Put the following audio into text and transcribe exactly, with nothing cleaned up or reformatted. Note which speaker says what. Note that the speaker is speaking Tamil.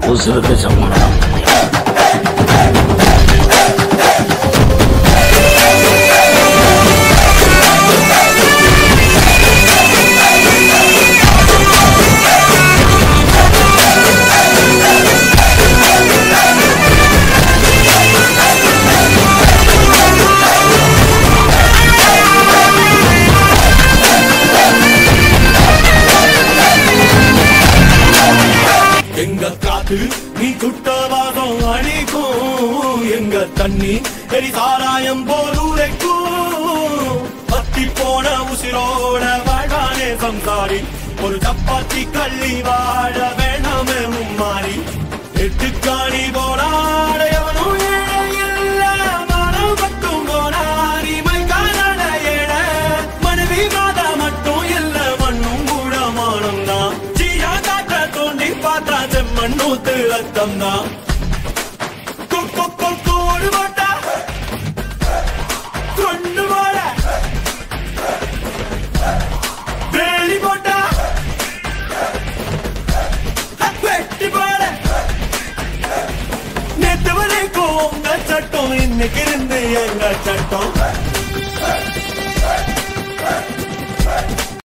Speaker 1: உசுருக்கு சமாளம்.
Speaker 2: நீ குட்டவாதம் அணிக்கும் எங்க தண்ணி எரி சாராயம் போல் உரைக்கும். பத்தி போன உசிரோட வாழ்வானே சம்சாரி, ஒரு சப்பாத்தி கள்ளி வாழ வேணாமே மும்மாறி. எட்டுக்காணி போனாட எவனும் இல்ல, மனம் மட்டும் போனாரி மைக்கான ஏழ. மனைவி மாதா மட்டும் இல்ல, மண்ணும் கூட மானம் தான். ஜீயா காற்ற தோண்டி பார்த்தா செம்மண்ணூத்து ரத்தம் தான்.